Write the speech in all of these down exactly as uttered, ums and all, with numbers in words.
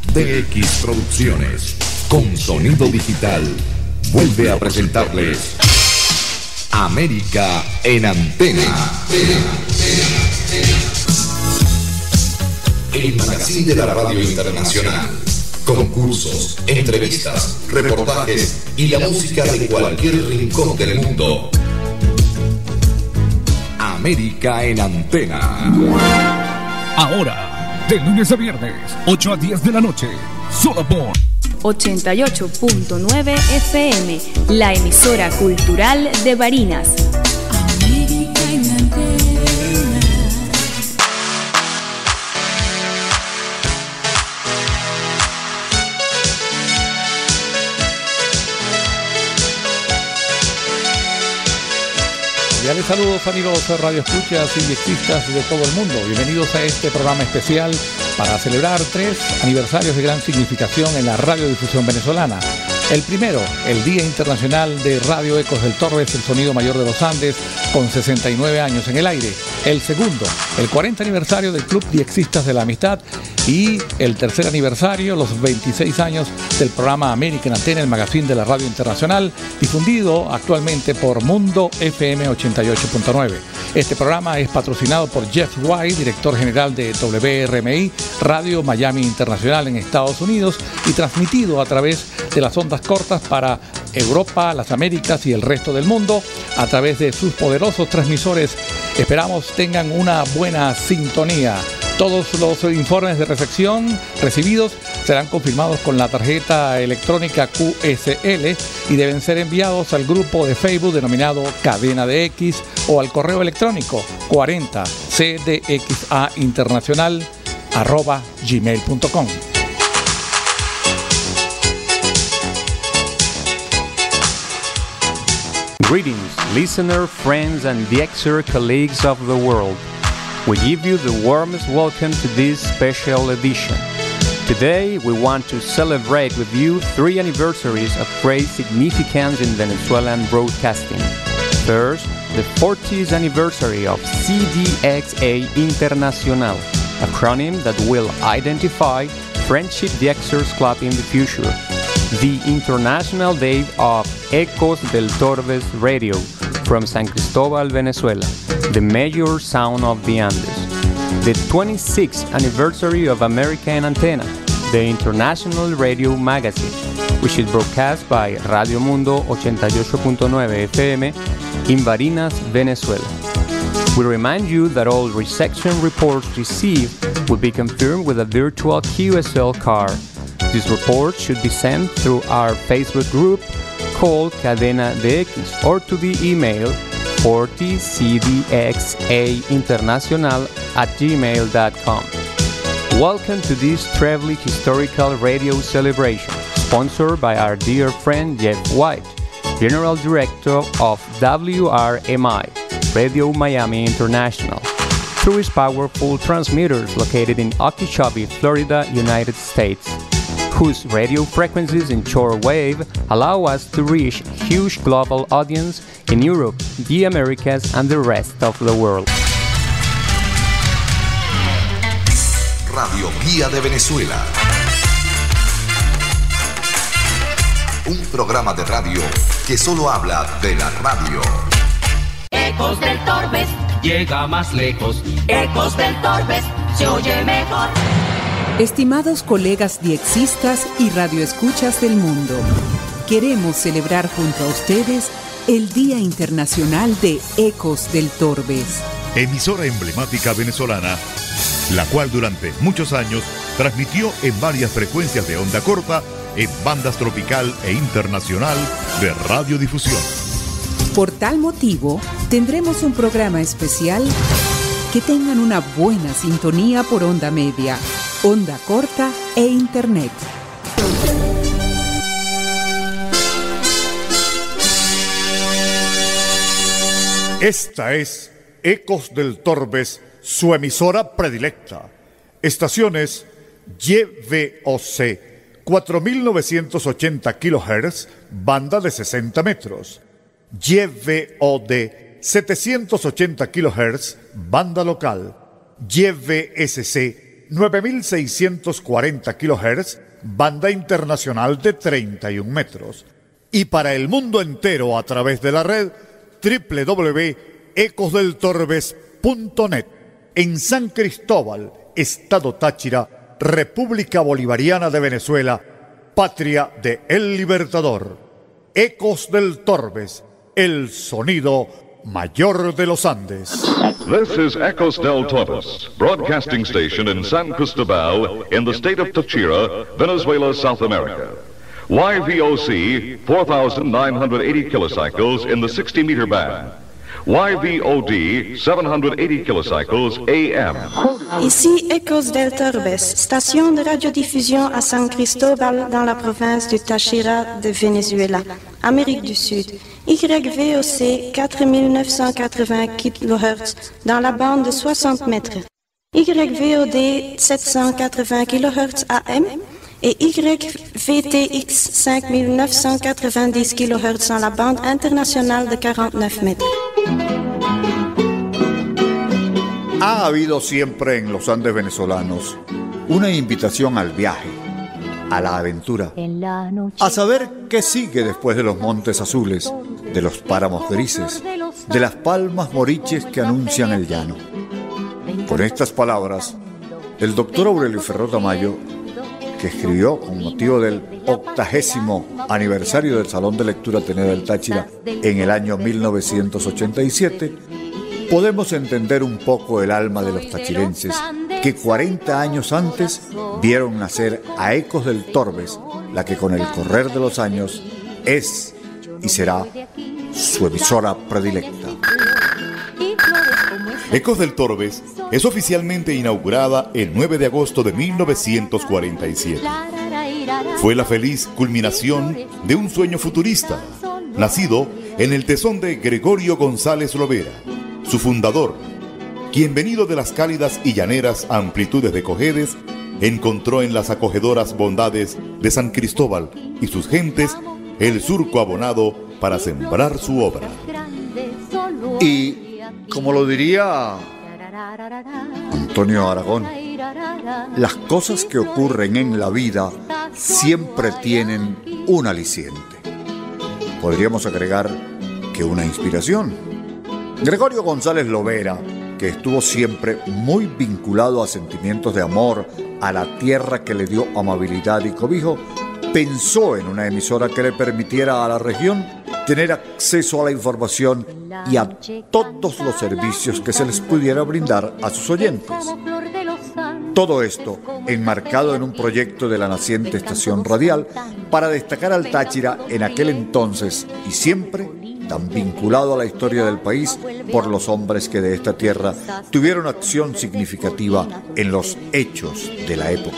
D X Producciones, con sonido digital, vuelve a presentarles América en Antena. El magazine de la radio internacional. Concursos, entrevistas, reportajes y la música de cualquier rincón del mundo. América en Antena. Ahora, de lunes a viernes, ocho a diez de la noche, solo por ochenta y ocho punto nueve F M, la emisora cultural de Barinas. América en Antena. Cordiales saludos, amigos Radio Escuchas y diexistas de todo el mundo. Bienvenidos a este programa especial para celebrar tres aniversarios de gran significación en la radiodifusión venezolana. El primero, el Día Internacional de Radio Ecos del Torbes, el sonido mayor de los Andes, con sesenta y nueve años en el aire. El segundo, el cuarenta aniversario del Club Diexistas de la Amistad. Y el tercer aniversario, los veintiséis años del programa América en Antena, el magazine de la radio internacional, difundido actualmente por Mundo F M ochenta y ocho punto nueve. Este programa es patrocinado por Jeff White, director general de W R M I, Radio Miami Internacional en Estados Unidos, y transmitido a través de las ondas cortas para Europa, las Américas y el resto del mundo a través de sus poderosos transmisores. Esperamos tengan una buena sintonía. Todos los informes de recepción recibidos serán confirmados con la tarjeta electrónica Q S L y deben ser enviados al grupo de Facebook denominado Cadena de X o al correo electrónico cuarenta c d x a internacional arroba gmail punto com. Greetings, listener, friends, and D X R colleagues of the world. We give you the warmest welcome to this special edition. Today, we want to celebrate with you three anniversaries of great significance in Venezuelan broadcasting. First, the fortieth anniversary of C D X A Internacional, acronym that will identify Friendship D X Ers Club in the future. The International Day of Ecos del Torbes Radio from San Cristóbal, Venezuela, the major sound of the Andes. The twenty-sixth anniversary of América en Antena, the international radio magazine, which is broadcast by Radio Mundo ochenta y ocho punto nueve F M in Barinas, Venezuela. We remind you that all reception reports received will be confirmed with a virtual Q S L card. This report should be sent through our Facebook group called Cadena de X or to the email forty c d x a internacional at gmail dot com. Welcome to this trebly historical radio celebration, sponsored by our dear friend Jeff White, General Director of W R M I, Radio Miami International, through his powerful transmitters located in Okeechobee, Florida, United States, whose radio frequencies in shortwave allow us to reach a huge global audience in Europe, the Americas, and the rest of the world. Radio Guía de Venezuela. Un programa de radio que solo habla de la radio. Ecos del Torbes llega más lejos. Ecos del Torbes se oye mejor. Estimados colegas diexistas y radioescuchas del mundo, queremos celebrar junto a ustedes el Día Internacional de Ecos del Torbes. Emisora emblemática venezolana, la cual durante muchos años transmitió en varias frecuencias de onda corta en bandas tropical e internacional de radiodifusión. Por tal motivo, tendremos un programa especial que tengan una buena sintonía por onda media, onda corta e internet. Esta es Ecos del Torbes, su emisora predilecta. Estaciones Y V O C, cuatro mil novecientos ochenta kilohertz, banda de sesenta metros. Y V O D, setecientos ochenta kilohertz, banda local. Y V S C, nueve mil seiscientos cuarenta kilohertz, banda internacional de treinta y un metros. Y para el mundo entero a través de la red doble u doble u doble u punto ecos del torbes punto net. En San Cristóbal, Estado Táchira, República Bolivariana de Venezuela, patria de El Libertador. Ecos del Torbes, el sonido mayor de los Andes. This is Ecos del Torbes, broadcasting station in San Cristobal, in the state of Táchira, Venezuela, South America. Y V O C, four thousand nine hundred eighty kilocycles in the sixty meter band. Y V O D, seven hundred eighty kilocycles A M. Ici Ecos del Torbes, station de radiodiffusion à San Cristóbal dans la province du Táchira de Venezuela, Amérique du Sud. Y V O C quatre mille neuf cent quatre-vingts kilohertz dans la bande de soixante mètres. Y V O D sept cent quatre-vingts kilohertz A M et Y V T X cinq mille neuf cent quatre-vingt-dix kilohertz dans la bande internationale de quarante-neuf mètres. Ha habido siempre en los Andes venezolanos una invitación al viaje, a la aventura, a saber qué sigue después de los montes azules, de los páramos grises, de las palmas moriches que anuncian el llano. Con estas palabras, el doctor Aurelio Ferró Tamayo, que escribió con motivo del octagésimo aniversario del Salón de Lectura Ateneo del Táchira en el año mil novecientos ochenta y siete, podemos entender un poco el alma de los tachirenses que cuarenta años antes vieron nacer a Ecos del Torbes, la que con el correr de los años es y será su emisora predilecta. Ecos del Torbes es oficialmente inaugurada el nueve de agosto de mil novecientos cuarenta y siete. Fue la feliz culminación de un sueño futurista, nacido en el tesón de Gregorio González Lovera, su fundador, quien venido de las cálidas y llaneras amplitudes de Cojedes, encontró en las acogedoras bondades de San Cristóbal y sus gentes el surco abonado para sembrar su obra. Y, como lo diría Antonio Aragón, las cosas que ocurren en la vida siempre tienen un aliciente. Podríamos agregar que una inspiración. Gregorio González Lovera, que estuvo siempre muy vinculado a sentimientos de amor a la tierra que le dio amabilidad y cobijo, pensó en una emisora que le permitiera a la región tener acceso a la información y a todos los servicios que se les pudiera brindar a sus oyentes. Todo esto enmarcado en un proyecto de la naciente estación radial para destacar al Táchira en aquel entonces y siempre tan vinculado a la historia del país por los hombres que de esta tierra tuvieron acción significativa en los hechos de la época.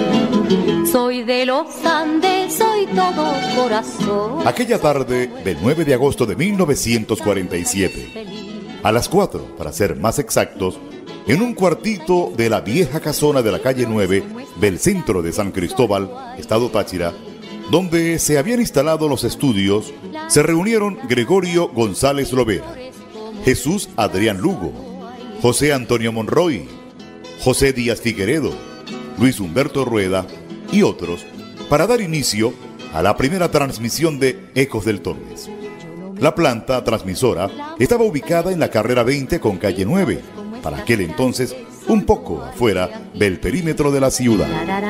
Soy de los Andes, soy todo corazón. Aquella tarde del nueve de agosto de mil novecientos cuarenta y siete, a las cuatro, para ser más exactos, en un cuartito de la vieja casona de la calle nueve del centro de San Cristóbal, Estado Táchira, donde se habían instalado los estudios, se reunieron Gregorio González Lovera, Jesús Adrián Lugo, José Antonio Monroy, José Díaz Figueredo, Luis Humberto Rueda y otros para dar inicio a la primera transmisión de Ecos del Torbes. La planta transmisora estaba ubicada en la carrera veinte con calle nueve, para aquel entonces un poco afuera del perímetro de la ciudad.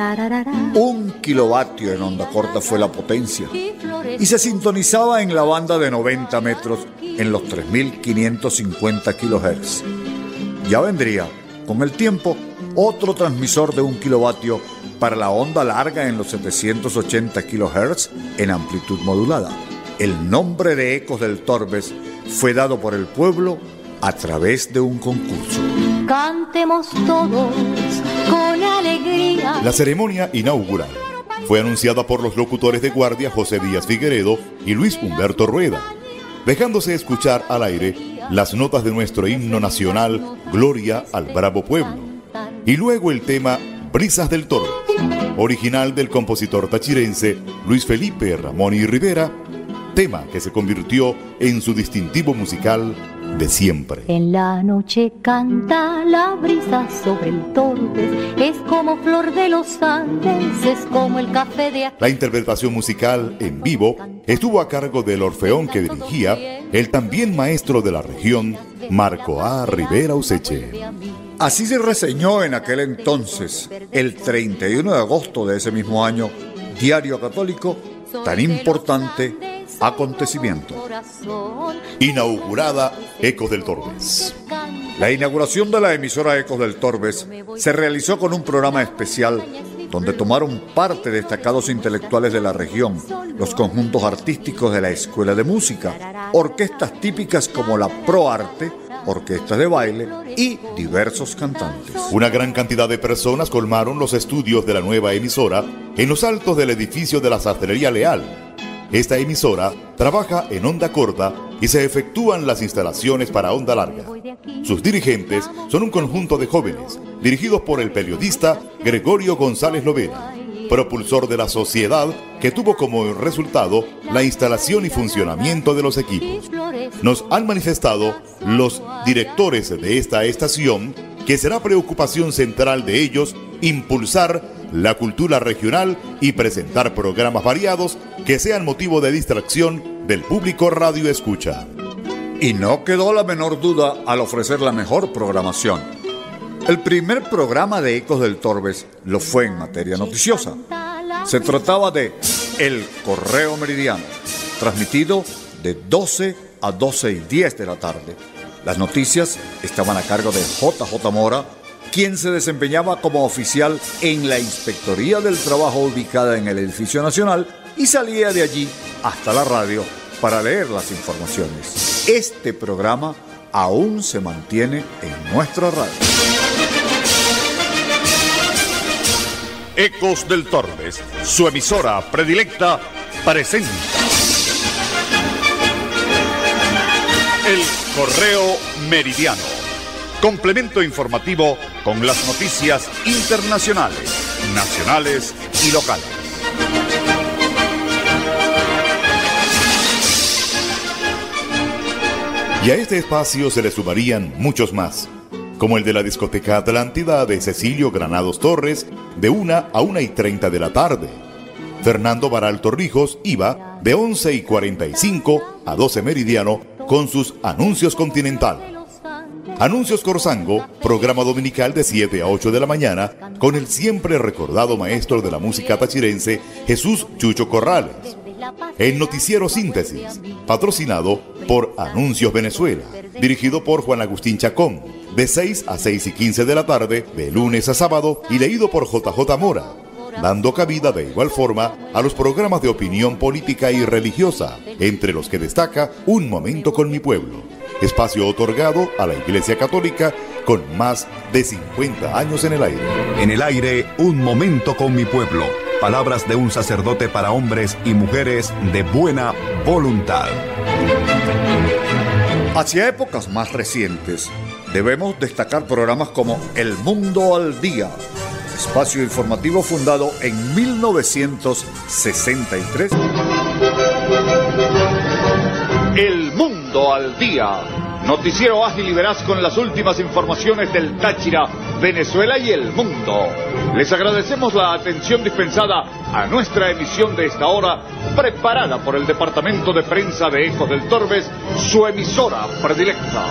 Un kilovatio en onda corta fue la potencia y se sintonizaba en la banda de noventa metros en los tres mil quinientos cincuenta kilohertz. Ya vendría, con el tiempo, otro transmisor de un kilovatio para la onda larga en los setecientos ochenta kilohertz en amplitud modulada. El nombre de Ecos del Torbes fue dado por el pueblo a través de un concurso. Cantemos todos con alegría. La ceremonia inaugural fue anunciada por los locutores de guardia José Díaz Figueredo y Luis Humberto Rueda, dejándose escuchar al aire las notas de nuestro himno nacional Gloria al Bravo Pueblo, y luego el tema Brisas del Torbes, original del compositor tachirense Luis Felipe Ramón y Rivera, tema que se convirtió en su distintivo musical de siempre. En la noche canta la brisa sobre el Torbes, es como flor de los Andes, es como el café de aquí. La interpretación musical en vivo estuvo a cargo del orfeón que dirigía el también maestro de la región, Marco A. Rivera Useche. Así se reseñó en aquel entonces, el treinta y uno de agosto de ese mismo año, Diario Católico, tan importante acontecimiento. Inaugurada Ecos del Torbes. La inauguración de la emisora Ecos del Torbes se realizó con un programa especial donde tomaron parte destacados intelectuales de la región, los conjuntos artísticos de la Escuela de Música, orquestas típicas como la ProArte, orquestas de baile y diversos cantantes. Una gran cantidad de personas colmaron los estudios de la nueva emisora en los altos del edificio de la Sastrería Leal. Esta emisora trabaja en onda corta y se efectúan las instalaciones para onda larga. Sus dirigentes son un conjunto de jóvenes, dirigidos por el periodista Gregorio González Lovera, propulsor de la sociedad que tuvo como resultado la instalación y funcionamiento de los equipos. Nos han manifestado los directores de esta estación que será preocupación central de ellos impulsar la cultura regional y presentar programas variados que sean motivo de distracción del público radio escucha. Y no quedó la menor duda al ofrecer la mejor programación. El primer programa de Ecos del Torbes lo fue en materia noticiosa. Se trataba de El Correo Meridiano, transmitido de doce a doce y diez de la tarde. Las noticias estaban a cargo de J J Mora, quien se desempeñaba como oficial en la Inspectoría del Trabajo ubicada en el Edificio Nacional y salía de allí hasta la radio para leer las informaciones. Este programa aún se mantiene en nuestra radio. Ecos del Torbes, su emisora predilecta, presenta El Correo Meridiano, complemento informativo con las noticias internacionales, nacionales y locales. Y a este espacio se le sumarían muchos más, como el de la discoteca Atlántida de Cecilio Granados Torres, de una a una y treinta de la tarde. Fernando Baral Torrijos iba de once y cuarenta y cinco a doce meridiano con sus anuncios Continental. Anuncios Corzango, programa dominical de siete a ocho de la mañana, con el siempre recordado maestro de la música tachirense, Jesús Chucho Corrales. El noticiero Síntesis, patrocinado por Anuncios Venezuela, dirigido por Juan Agustín Chacón, de seis a seis y quince de la tarde, de lunes a sábado, y leído por J J Mora, dando cabida de igual forma a los programas de opinión política y religiosa, entre los que destaca Un Momento con mi Pueblo, espacio otorgado a la Iglesia Católica con más de cincuenta años en el aire. En el aire, Un Momento con mi Pueblo. Palabras de un sacerdote para hombres y mujeres de buena voluntad. Hacia épocas más recientes, debemos destacar programas como El Mundo al Día, espacio informativo fundado en mil novecientos sesenta y tres. El Mundo al Día, noticiero ágil y veraz con las últimas informaciones del Táchira, Venezuela y el mundo. Les agradecemos la atención dispensada a nuestra emisión de esta hora, preparada por el Departamento de Prensa de Ecos del Torbes, su emisora predilecta.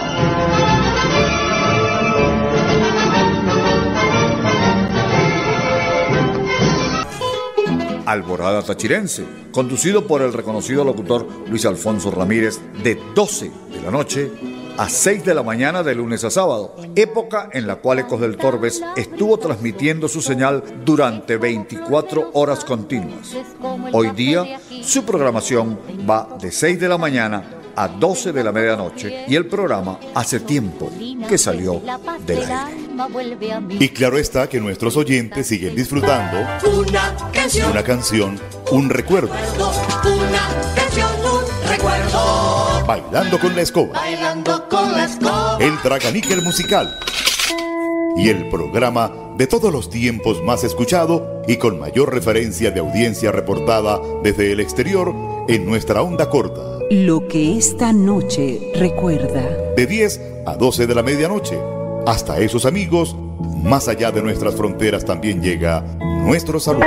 Alborada Tachirense, conducido por el reconocido locutor Luis Alfonso Ramírez, de doce de la noche a seis de la mañana de lunes a sábado, época en la cual Ecos del Torbes estuvo transmitiendo su señal durante veinticuatro horas continuas. Hoy día, su programación va de seis de la mañana a doce de la medianoche y el programa hace tiempo que salió del aire. Y claro está que nuestros oyentes siguen disfrutando Una canción, una canción, un recuerdo, una canción, un recuerdo. Bailando con la escoba, Bailando con la escoba. el Draganíquel musical y el programa de todos los tiempos más escuchado y con mayor referencia de audiencia reportada desde el exterior en nuestra onda corta. Lo que esta noche recuerda. De diez a doce de la medianoche. Hasta esos amigos, más allá de nuestras fronteras también llega nuestro saludo.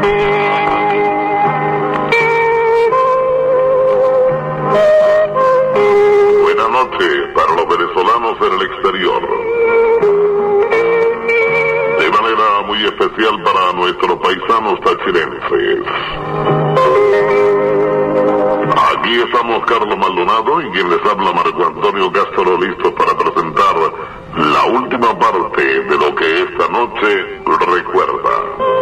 Buenas noches para los venezolanos en el exterior. De manera muy especial para nuestros paisanos tachirenses. Aquí estamos Carlos Maldonado y quien les habla Marco Antonio Castro, listos para presentar la última parte de lo que esta noche recuerda.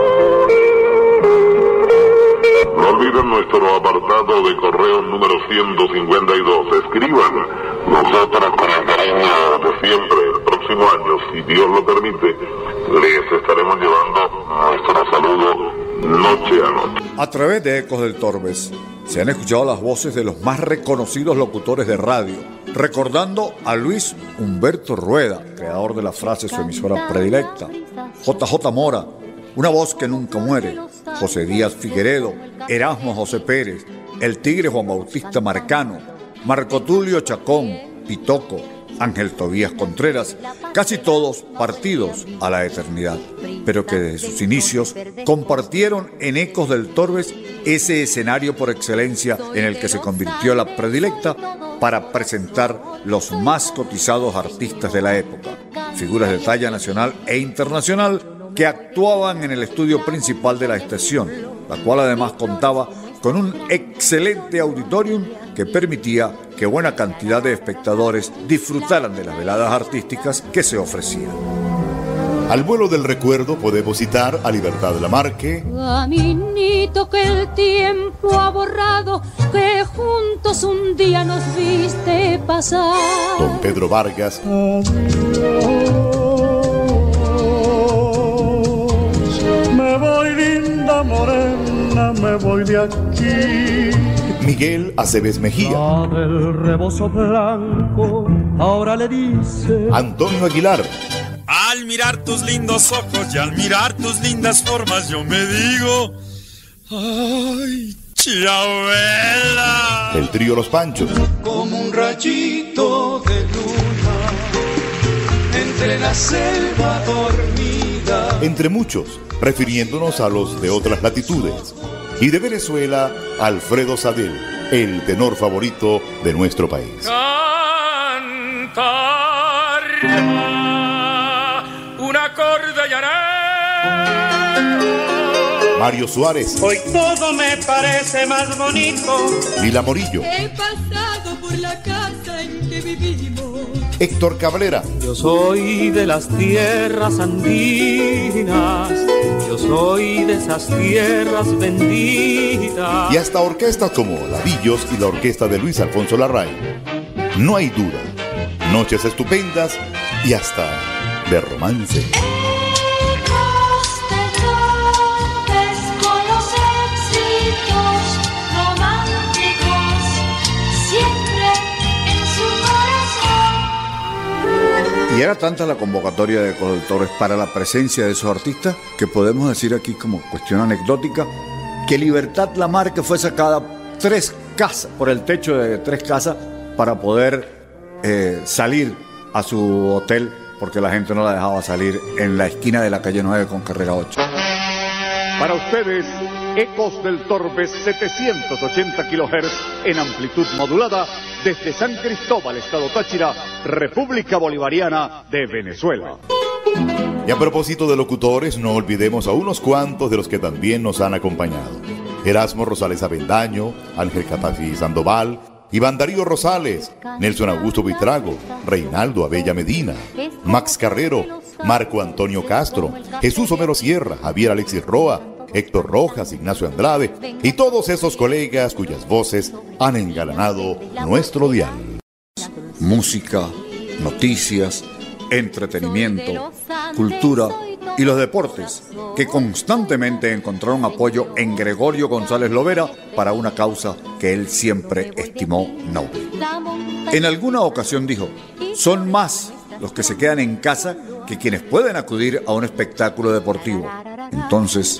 No olviden nuestro apartado de correo número ciento cincuenta y dos. Escriban. Nosotros con el cariño de siempre, el próximo año, si Dios lo permite, les estaremos llevando nuestro saludo noche a noche. A través de Ecos del Torbes se han escuchado las voces de los más reconocidos locutores de radio, recordando a Luis Humberto Rueda, creador de la frase su emisora predilecta, J J Mora, una voz que nunca muere, José Díaz Figueredo, Erasmo José Pérez, el Tigre Juan Bautista Marcano, Marco Tulio Chacón, Pitoco, Ángel Tobías Contreras, casi todos partidos a la eternidad, pero que desde sus inicios compartieron en Ecos del Torbes ese escenario por excelencia en el que se convirtió la predilecta para presentar los más cotizados artistas de la época, figuras de talla nacional e internacional que actuaban en el estudio principal de la estación, la cual además contaba con un excelente auditorium que permitía que buena cantidad de espectadores disfrutaran de las veladas artísticas que se ofrecían. Al vuelo del recuerdo podemos citar a Libertad Lamarque, Caminito que el tiempo ha borrado, que juntos un día nos viste pasar. Don Pedro Vargas, me voy linda morena, me voy de aquí. Miguel Aceves Mejía, La del rebozo blanco, ahora le dice Antonio Aguilar. Al mirar tus lindos ojos y al mirar tus lindas formas, yo me digo, ay, Chabela. El trío Los Panchos, como un rayito de luna entre la selva dormida. entre muchos, refiriéndonos a los de otras latitudes. Y de Venezuela, Alfredo Sadel, el tenor favorito de nuestro país. Cantar una corda llanera. Mario Suárez, Hoy todo me parece más bonito. Lila Morillo, He pasado por la casa en que vivimos. Héctor Cabrera, Yo soy de las tierras andinas, yo soy de esas tierras benditas. y hasta orquestas como Ladillos y la orquesta de Luis Alfonso Larraín. No hay duda, noches estupendas y hasta de romance. Con los éxitos románticos siempre en su corazón. Y era tanta la convocatoria de Ecos del Torbes para la presencia de esos artistas que podemos decir aquí como cuestión anecdótica que Libertad Lamarque fue sacada tres casas, por el techo de tres casas para poder eh, salir a su hotel porque la gente no la dejaba salir en la esquina de la calle nueve con carrera ocho. Para ustedes, Ecos del Torbes, setecientos ochenta kilohertz en amplitud modulada desde San Cristóbal, Estado Táchira, República Bolivariana de Venezuela. Y a propósito de locutores, no olvidemos a unos cuantos de los que también nos han acompañado. Erasmo Rosales Avendaño, Ángel Catafí Sandoval, Iván Darío Rosales, Nelson Augusto Buitrago, Reinaldo Abella Medina, Max Carrero, Marco Antonio Castro, Jesús Homero Sierra, Javier Alexis Roa, Héctor Rojas, Ignacio Andrade y todos esos colegas cuyas voces han engalanado nuestro dial. Música, noticias, entretenimiento, cultura y los deportes, que constantemente encontraron apoyo en Gregorio González Lovera para una causa que él siempre estimó noble. En alguna ocasión dijo, son más los que se quedan en casa que quienes pueden acudir a un espectáculo deportivo. Entonces,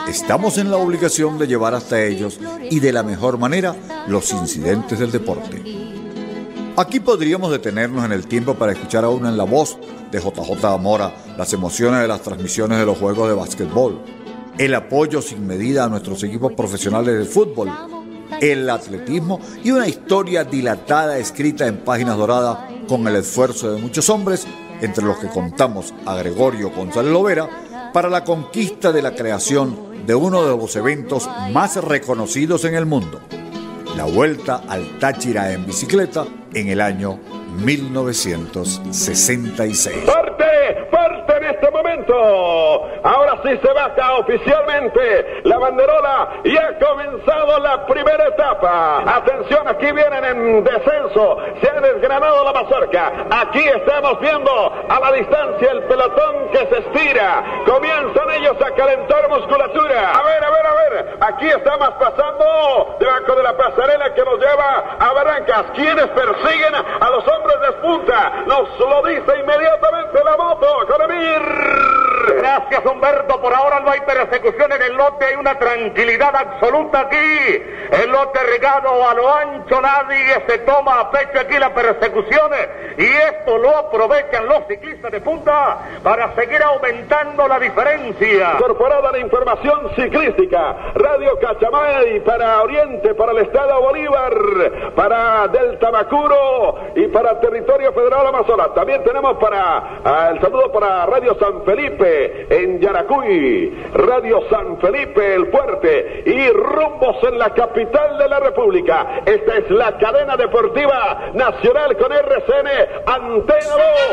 estamos en la obligación de llevar hasta ellos y de la mejor manera los incidentes del deporte. Aquí podríamos detenernos en el tiempo para escuchar aún en la voz de J J Mora las emociones de las transmisiones de los juegos de básquetbol, el apoyo sin medida a nuestros equipos profesionales de fútbol, el atletismo y una historia dilatada escrita en páginas doradas con el esfuerzo de muchos hombres, entre los que contamos a Gregorio González Lovera, para la conquista de la creación de uno de los eventos más reconocidos en el mundo, la Vuelta al Táchira en bicicleta en el año mil novecientos sesenta y seis. ¡Parte! ¡Parte en este momento! Ahora sí se baja oficialmente la banderola y ha comenzado la primera etapa. Atención, aquí vienen en descenso, se ha desgranado la mazorca. Aquí estamos viendo a la distancia el pelotón que se estira. Comienzan ellos a calentar musculatura. A ver, a ver, a ver. Aquí estamos pasando debajo de la pasarela que nos lleva a Barrancas. ¿Quiénes persiguen a los hombres de punta? Nos lo dice inmediatamente la moto con Emir. Gracias, Humberto. Por ahora no hay persecución en el lote, hay una tranquilidad absoluta aquí. El lote regado a lo ancho, nadie se toma a pecho aquí las persecuciones, y esto lo aprovechan los ciclistas de punta para seguir aumentando la diferencia. Incorporada la información ciclística, Radio Cachamay para Oriente, para el Estado Bolívar, para Delta Macuro y para Territorio Federal Amazonas. También tenemos para uh, el saludo para Radio San Felipe en Yaracuy, Radio San Felipe el Fuerte y rumbos en la capital de la República. Esta es la cadena deportiva nacional con R C N Antena dos.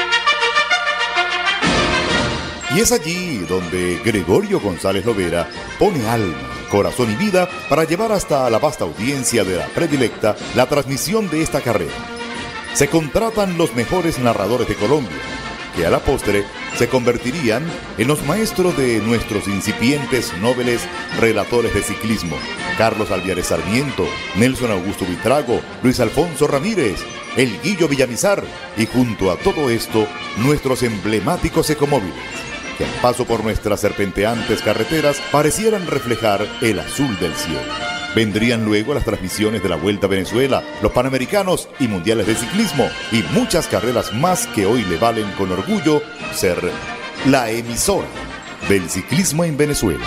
Y es allí donde Gregorio González Lovera pone alma, corazón y vida para llevar hasta la vasta audiencia de la predilecta la transmisión de esta carrera. Se contratan los mejores narradores de Colombia, que a la postre se convertirían en los maestros de nuestros incipientes nobles relatores de ciclismo: Carlos Alviares Sarmiento, Nelson Augusto Buitrago, Luis Alfonso Ramírez, el Guillo Villamizar, y junto a todo esto, nuestros emblemáticos ecomóviles, que al paso por nuestras serpenteantes carreteras parecieran reflejar el azul del cielo. Vendrían luego las transmisiones de la Vuelta a Venezuela, los Panamericanos y Mundiales de Ciclismo, y muchas carreras más que hoy le valen con orgullo ser la emisora del ciclismo en Venezuela.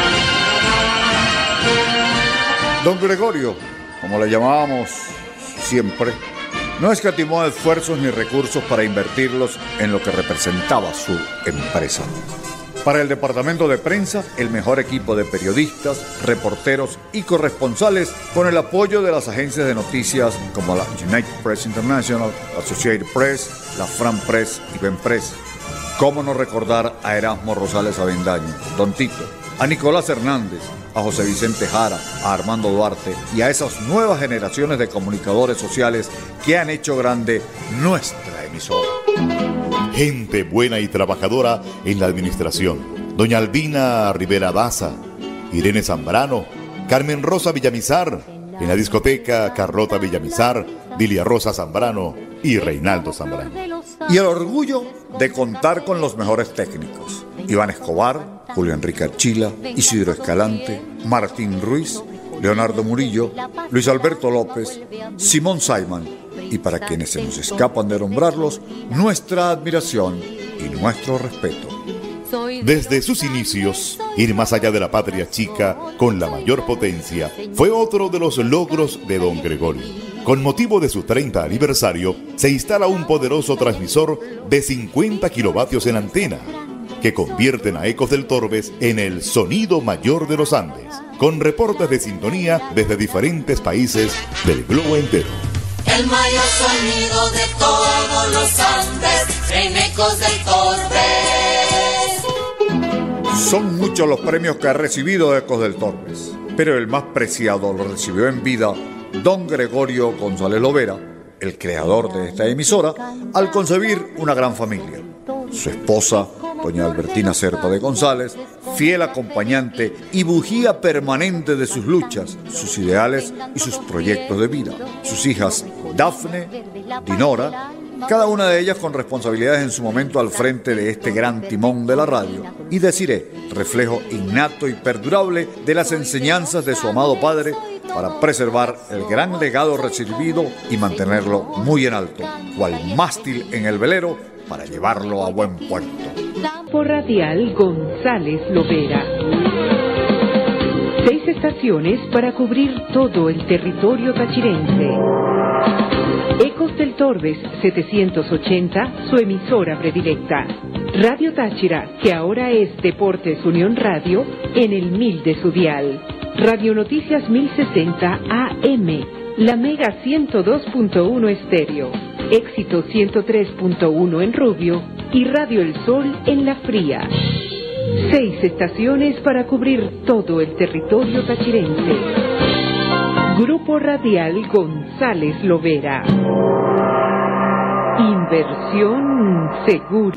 Don Gregorio, como le llamábamos siempre, no escatimó esfuerzos ni recursos para invertirlos en lo que representaba su empresa. Para el departamento de prensa, el mejor equipo de periodistas, reporteros y corresponsales, con el apoyo de las agencias de noticias como la United Press International, la Associated Press, la Fran Press y Ben Press. ¿Cómo no recordar a Erasmo Rosales Avendaño, Don Tito, a Nicolás Hernández, a José Vicente Jara, a Armando Duarte y a esas nuevas generaciones de comunicadores sociales que han hecho grande nuestra emisora? Gente buena y trabajadora en la administración: doña Albina Rivera Daza, Irene Zambrano, Carmen Rosa Villamizar, en la discoteca Carlota Villamizar, Dilia Rosa Zambrano y Reinaldo Zambrano. Y el orgullo de contar con los mejores técnicos: Iván Escobar, Julio Enrique Archila, Isidro Escalante, Martín Ruiz, Leonardo Murillo, Luis Alberto López, Simón Saiman, y para quienes se nos escapan de nombrarlos, nuestra admiración y nuestro respeto. Desde sus inicios, ir más allá de la patria chica con la mayor potencia fue otro de los logros de don Gregorio. Con motivo de su treinta aniversario, se instala un poderoso transmisor de cincuenta kilovatios en antena, que convierten a Ecos del Torbes en el sonido mayor de los Andes, con reportes de sintonía desde diferentes países del globo entero. El mayor sonido de todos los Andes, en Ecos del Torbes. Son muchos los premios que ha recibido Ecos del Torbes, pero el más preciado lo recibió en vida don Gregorio González Lovera, el creador de esta emisora, al concebir una gran familia. Su esposa, doña Albertina Serpa de González, fiel acompañante y bujía permanente de sus luchas, sus ideales y sus proyectos de vida. Sus hijas Dafne, Dinora cada una de ellas con responsabilidades en su momento al frente de este gran timón de la radio, y deciré, reflejo innato y perdurable de las enseñanzas de su amado padre para preservar el gran legado recibido y mantenerlo muy en alto, cual mástil en el velero para llevarlo a buen puerto. Por Radial González Lovera. Seis estaciones para cubrir todo el territorio tachirense. Ecos del Torbes setecientos ochenta, su emisora predilecta. Radio Táchira, que ahora es Deportes Unión Radio, en el mil de su dial. Radio Noticias mil sesenta A M, la Mega ciento dos punto uno estéreo, Éxito ciento tres punto uno en Rubio y Radio El Sol en La Fría. Seis estaciones para cubrir todo el territorio tachirense. Grupo Radial González Lovera. Inversión segura.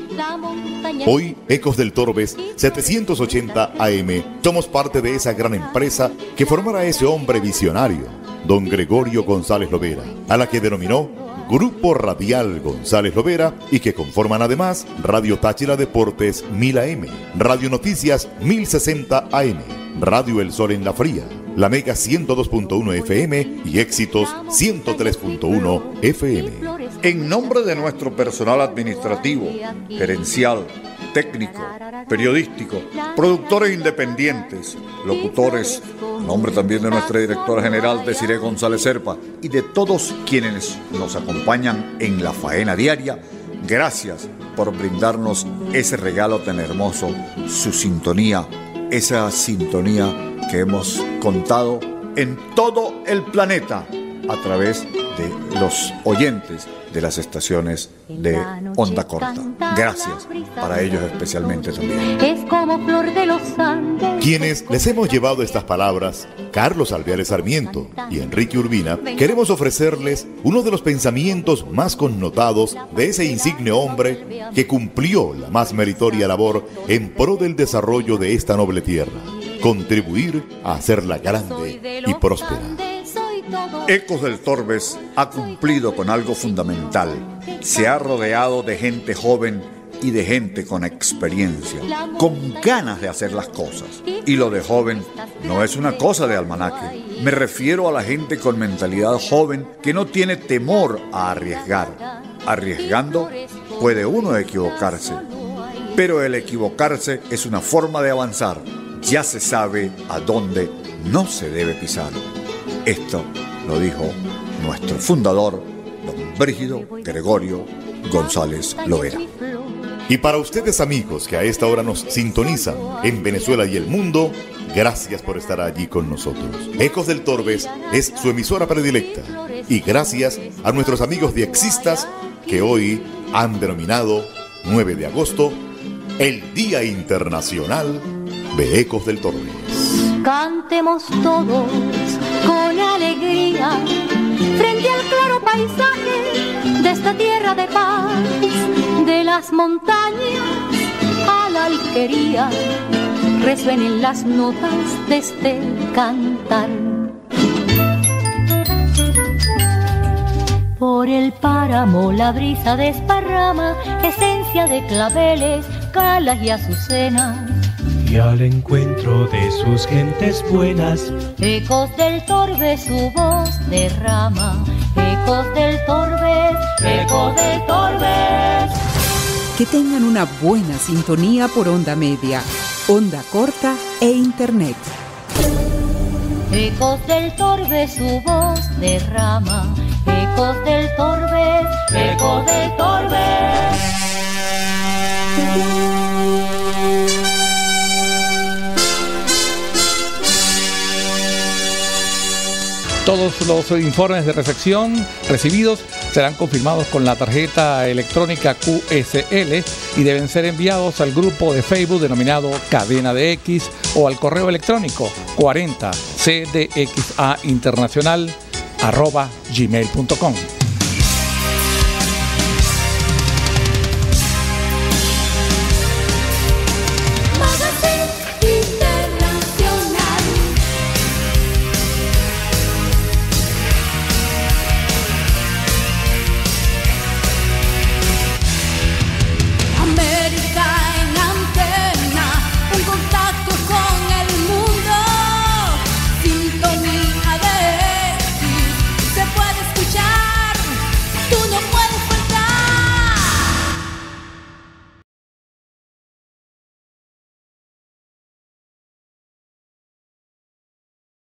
Hoy, Ecos del Torbes setecientos ochenta A M, somos parte de esa gran empresa que formará ese hombre visionario, don Gregorio González Lovera, a la que denominó Grupo Radial González Lovera, y que conforman además Radio Táchira Deportes mil A M, Radio Noticias mil sesenta A M, Radio El Sol en La Fría, la Mega ciento dos punto uno F M y Éxitos ciento tres punto uno F M. En nombre de nuestro personal administrativo, gerencial, técnico, periodístico, productores independientes, locutores, en nombre también de nuestra directora general Desiree González Serpa y de todos quienes nos acompañan en la faena diaria, gracias por brindarnos ese regalo tan hermoso, su sintonía, esa sintonía que hemos contado en todo el planeta a través de los oyentes de las estaciones de onda corta. Gracias para ellos especialmente también. Es como flor de los Andes. Quienes les hemos llevado estas palabras, Carlos Alveares Sarmiento y Enrique Urbina, queremos ofrecerles uno de los pensamientos más connotados de ese insigne hombre que cumplió la más meritoria labor en pro del desarrollo de esta noble tierra: contribuir a hacerla grande y próspera. Ecos del Torbes ha cumplido con algo fundamental. Se ha rodeado de gente joven y de gente con experiencia, con ganas de hacer las cosas. Y lo de joven no es una cosa de almanaque. Me refiero a la gente con mentalidad joven que no tiene temor a arriesgar. Arriesgando puede uno equivocarse, pero el equivocarse es una forma de avanzar. Ya se sabe a dónde no se debe pisar. Esto lo dijo nuestro fundador, don Brígido Gregorio González Lovera. Y para ustedes, amigos, que a esta hora nos sintonizan en Venezuela y el mundo, gracias por estar allí con nosotros. Ecos del Torbes es su emisora predilecta. Y gracias a nuestros amigos diexistas que hoy han denominado nueve de agosto el Día Internacional de Ecos del Torbes. Cantemos todos con alegría frente al claro paisaje de esta tierra de paz, de las montañas a la alquería, resuenen las notas de este cantar. Por el páramo la brisa desparrama esencia de claveles, calas y azucenas. Y al encuentro de sus gentes buenas, Ecos del Torbes su voz derrama. Ecos del Torbes, Ecos del Torbes. Que tengan una buena sintonía por onda media, onda corta e internet. Ecos del Torbes su voz derrama. Ecos del Torbes, Ecos del Torbes. Todos los informes de recepción recibidos serán confirmados con la tarjeta electrónica Q S L y deben ser enviados al grupo de Facebook denominado Cadena de X o al correo electrónico cuarenta c d x a internacional arroba gmail punto com.